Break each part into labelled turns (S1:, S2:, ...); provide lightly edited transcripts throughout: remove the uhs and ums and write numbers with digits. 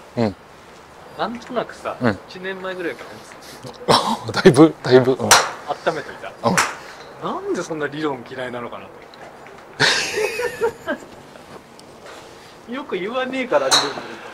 S1: うん。
S2: なんとなくさ、
S1: うん
S2: 1年前ぐらいから思って
S1: だいぶ、うん。
S2: た。温めといた。なんでそんな理論嫌いなのかなと思って。よく言わねえから理論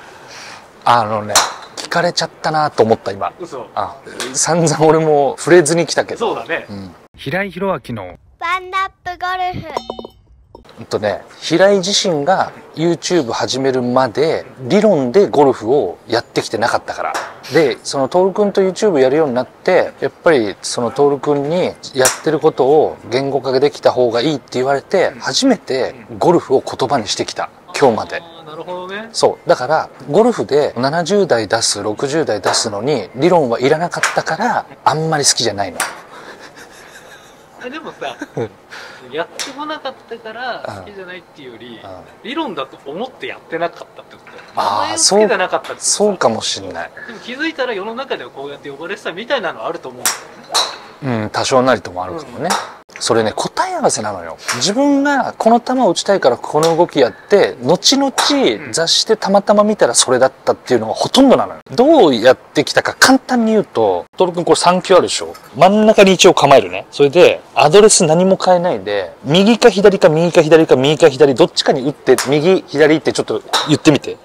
S1: 聞かれちゃったなと思った今。
S2: 嘘。
S1: 散々俺も触れずに来たけど。
S2: そうだね。
S1: 平井宏明の
S3: ワンナップゴルフ。
S1: 平井自身が YouTube 始めるまで理論でゴルフをやってきてなかったからで、その徹君と YouTube やるようになって、やっぱりその徹君にやってることを言語化できた方がいいって言われて、初めてゴルフを言葉にしてきた今日まで。
S2: なるほどね。
S1: そうだからゴルフで70代出す60代出すのに理論はいらなかったからあんまり好きじゃないの。
S2: でもさやってこなかったから好きじゃないっていうより、理論だと思ってやってなかったってことだよ。名前をつけてなかったってこと。
S1: そうかもしんない。
S2: でも気づいたら世の中ではこうやって呼ばれてたみたいなのあると思うんだよね。
S1: 多少なりともあるかもね。それね、答え合わせなのよ。自分がこの球を打ちたいからこの動きやって、後々雑誌でたまたま見たらそれだったっていうのがほとんどなのよ。どうやってきたか簡単に言うと、トル君これ3球あるでしょ。真ん中に一応構えるね。それで、アドレス何も変えないで、右か左か右か左か右か左、どっちかに打って、右、左ってちょっと言ってみて。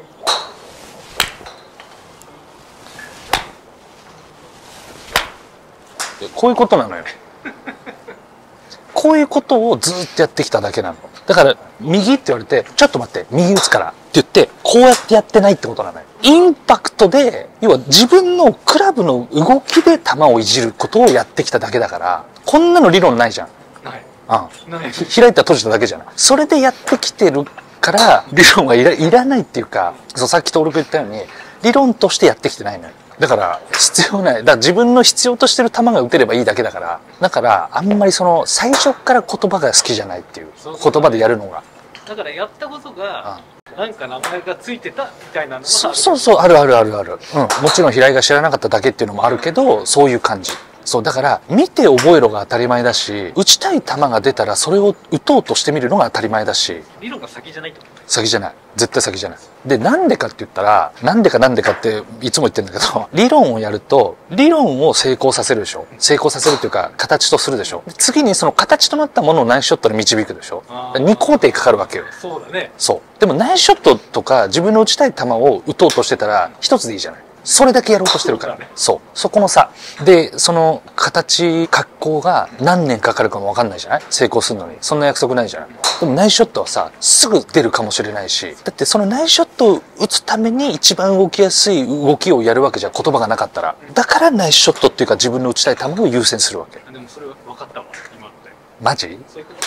S1: こういうことなのよ。こういうことをずっとやってきただけなの。だから右って言われてちょっと待って右打つからって言ってこうやってやってないってことなのよ。インパクトで要は自分のクラブの動きで球をいじることをやってきただけだから、こんなの理論ないじゃん。
S2: ない。
S1: 開いた閉じただけじゃない。それでやってきてるから理論はいらないっていうか、そうさっき登録言ったように理論としてやってきてないのよ。だから必要ない。だから自分の必要としてる球が打てればいいだけだから。だからあんまりその最初から言葉が好きじゃないっていう、言葉でやるのが。
S2: だからやったことがなんか名前がついてたみたいなのは
S1: そうある。もちろん平井が知らなかっただけっていうのもあるけど、そういう感じ。そうだから見て覚えろが当たり前だし、打ちたい球が出たらそれを打とうとしてみるのが当たり前だし。
S2: 理論が先じゃないってこと？
S1: 先じゃない。絶対先じゃない。で、なんでかって言ったら、なんでかっていつも言ってるんだけど、理論をやると、理論を成功させるでしょ。成功させるっていうか、形とするでしょ。次にその形となったものをナイスショットで導くでしょ。2工程かかるわけよ。
S2: そうだね。
S1: そう。でもナイスショットとか自分の打ちたい球を打とうとしてたら、一つでいいじゃない。それだけやろうとしてるから。そう。そこの差。で、その形、格好が何年かかるかもわかんないじゃない？成功するのに。そんな約束ないじゃない。でもナイスショットはさ、すぐ出るかもしれないし、だってそのナイスショットを打つために一番動きやすい動きをやるわけじゃん、言葉がなかったら。だからナイスショットっていうか自分の打ちたい球を優先するわけ。
S2: でもそれは分かったわ、今ので。
S1: マジ？
S2: そういうこと？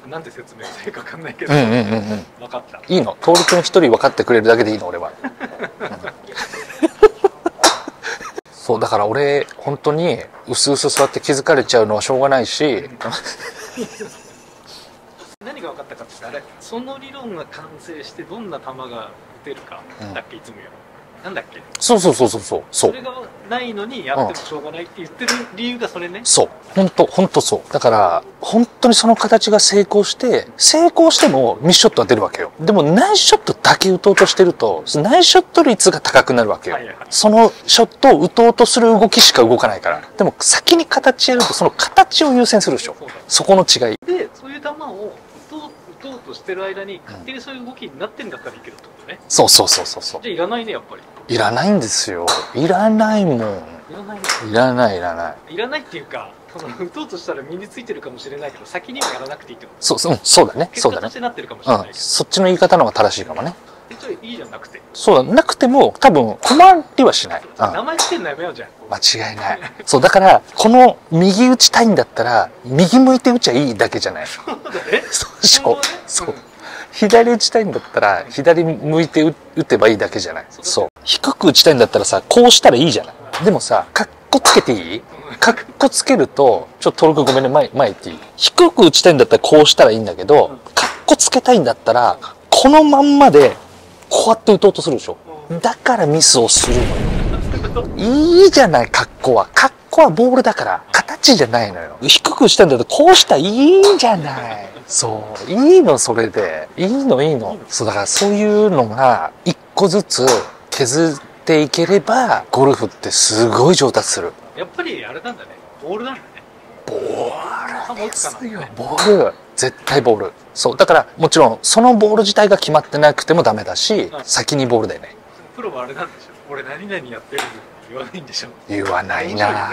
S2: なんて説明していいか分かんないけど。分かった。
S1: いいの？徹君一人分かってくれるだけでいいの俺は。そうだから俺本当に薄々座って気づかれちゃうのはしょうがないし。
S2: 何が分かったかってあれ、その理論が完成してどんな球が打てるかだっけ、いつもやる。なんだっけ。
S1: そう。
S2: それがないのにやってもしょうがないって言ってる理由がそれね。そう。
S1: 本当そう。だから本当にその形が成功してもミスショットは出るわけよ。でもナイスショットだけ打とうとしてるとナイスショット率が高くなるわけよ。そのショットを打とうとする動きしか動かないから。でも先に形やるとその形を優先するでしょ。そこの違い
S2: で、そういう球を打とうとしてる間に勝手にそういう動きになってんだったらいいけどってことね。
S1: そう。
S2: じゃあいらないね、やっぱり。
S1: いらないんですよ。いらないもん。いらない
S2: っていうか、打とうとしたら身についてるかもしれないけど、先にはやらなくていいってこと。
S1: そうだね。
S2: 結果としてなってるかもしれないけど。
S1: そっちの言い方の方が正しいかもね。
S2: いいじゃなくて。
S1: そうだ、なくても多分困りはしない。
S2: 名前つけるのやめようじゃん。
S1: 間違いない。そうだからこの右打ちたいんだったら右向いて打ちゃいいだけじゃない。
S2: そうだね。
S1: そう。左打ちたいんだったら左向いて打てばいいだけじゃない。そう。低く打ちたいんだったらさ、こうしたらいいじゃない。でもさ、カッコつけていい？カッコつけるとちょっと登録ごめんね、前行っていい？低く打ちたいんだったらこうしたらいいんだけど、カッコつけたいんだったらこのまんまでこうやって打とうとするでしょ。だからミスをするのよ。いいじゃない、カッコはボールだから形じゃないのよ。低く打ちたいんだったらこうしたらいいじゃない。そういいの、それでいいの。そうだからそういうのが一個ずつ削っていければゴルフってすごい上達する。
S2: やっぱりあれなんだね、ボールなんだね。
S1: ボールですよ、ボール、絶対ボール。そうだからもちろんそのボール自体が決まってなくてもダメだし、先にボールだよね。
S2: プロはあれなんでしょ、俺何々やってるって言わないんでしょ。
S1: 言わないな。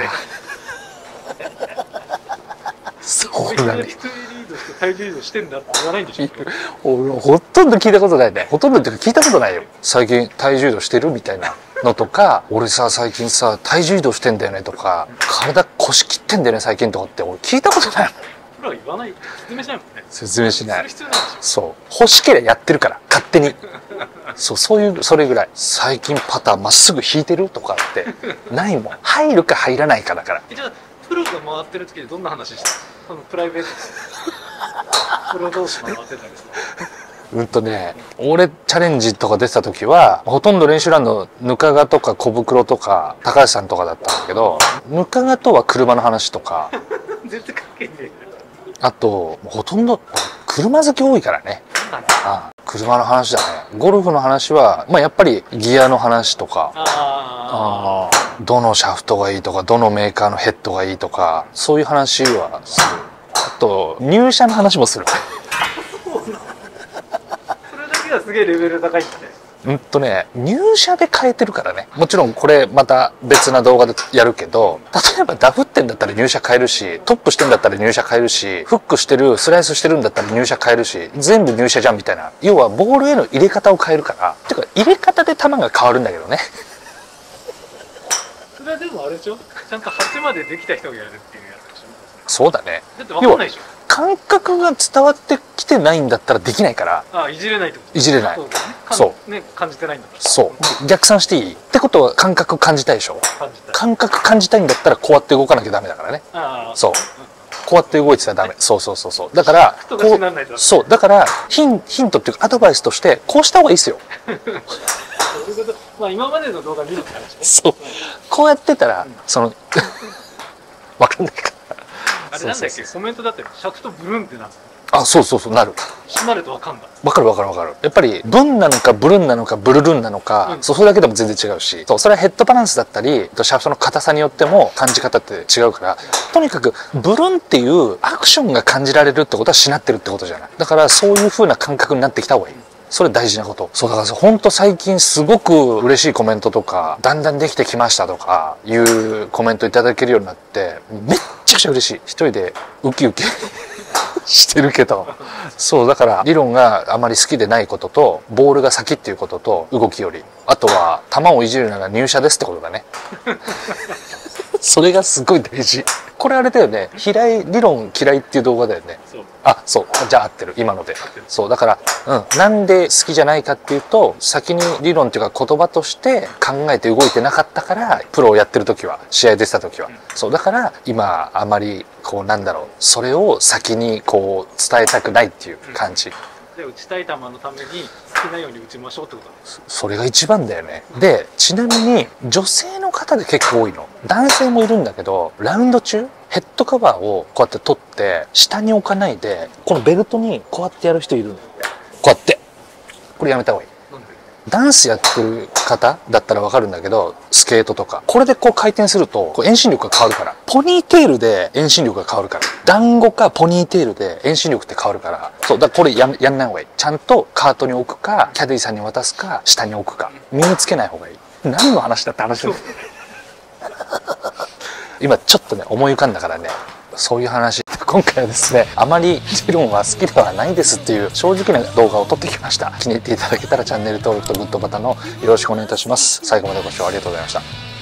S1: そうだね。
S2: 一人リードして体重移動してんだって言わないんでしょ。
S1: 俺ほとんど聞いたことないね。ほとんどっていうか聞いたことないよ。最近体重移動してるみたいなのとか、俺さ最近さ体重移動してんだよねとか、体腰切ってんだよね最近とかって俺聞いたことない。
S2: プロは言わない、説明しないもんね。
S1: 説明しない。
S2: する必要ないでしょ。
S1: そう欲しければやってるから勝手に。そういうそれぐらい。最近パターまっすぐ引いてるとかってないもん。入るか入らないかだから。
S2: じゃあプロが回ってる時でどんな話したの？そのプライベートプロ同士回ってたんですか？
S1: 俺チャレンジとか出てた時はほとんど練習ラウンドぬかがとか小袋とか高橋さんとかだったんだけど、ぬかがとは車の話とか
S2: 全然関係ねえ。
S1: あとほとんど車好き多いからね。車の話だね。ゴルフの話はやっぱりギアの話とか、どのシャフトがいいとかどのメーカーのヘッドがいいとかそういう話はする。あと入社の話もする。
S2: それだけはすげえレベル高いんだね。
S1: 入社で変えてるからね。もちろんこれまた別な動画でやるけど、例えばダフってんだったら入社変えるし、トップしてんだったら入社変えるし、フックしてるスライスしてるんだったら入社変えるし、全部入社じゃんみたいな。要はボールへの入れ方を変えるから。てか入れ方で球が変わるんだけどね。
S2: それはでもあれでしょ、ちゃんと8までできた人がやるっていうやつでしょ。
S1: そうだね。
S2: だって分かんないでしょ。
S1: 感覚が伝わってきてないんだったらできないから。
S2: いじれないってこと？
S1: いじれない。
S2: そうね、感じてないんだから。
S1: そう逆算していいってことは感覚感じたいでしょ。感覚感じたいんだったらこうやって動かなきゃダメだからね。そうこうやって動いてたらダメ。そうだからそうだからヒントっていうかアドバイスとしてこうした方がいいですよ。
S2: 今までの動画見るって話ね。
S1: そうこうやってたらわかんないから。
S2: あれなんだっけ、コメントだってシャフトブルンってなる。
S1: そうなる。
S2: そうなるとわかんだ。
S1: わかる。やっぱりブンなのかブルンなのかブルルンなのか、それだけでも全然違うし、それはヘッドバランスだったりシャフトの硬さによっても感じ方って違うから、とにかくブルンっていうアクションが感じられるってことはしなってるってことじゃない。だからそういう風な感覚になってきた方がいい。それ大事なこと。だから本当最近すごく嬉しいコメントとか、だんだんできてきましたとかいうコメントいただけるようになってめっちゃくちゃ嬉しい。一人でウキウキしてるけど、だから理論があまり好きでないことと、ボールが先っていうことと、動きより、あとは球をいじるなら入社ですってことだね。それがすごい大事。これあれだよね、理論嫌いっていう動画だよね。じゃあ合ってる今ので。だからなんで好きじゃないかっていうと、先に理論っていうか言葉として考えて動いてなかったから、プロをやってる時は、試合出てた時は、だから今あまりそれを先に伝えたくないっていう感じ。
S2: で打ちたい球のために好きなように打ちましょうってことです。
S1: それが一番だよね。でちなみに女性の方で結構多いの。男性もいるんだけど、ラウンド中ヘッドカバーをこうやって取って下に置かないでこのベルトにこうやってやる人いるんだよ。こうやって。これやめた方がいい。ダンスやってる方だったらわかるんだけど、スケートとかこれで回転すると遠心力が変わるから。ポニーテールで遠心力が変わるから。団子かポニーテールで遠心力って変わるから。だからこれやんない方がいい。ちゃんとカートに置くかキャディーさんに渡すか下に置くか、身につけない方がいい。何の話だって話だよ。今ちょっとね思い浮かんだからね、そういう話。今回はですね、あまり理論は好きではないですっていう正直な動画を撮ってきました。気に入っていただけたらチャンネル登録とグッドボタンのよろしくお願いいたします。最後までご視聴ありがとうございました。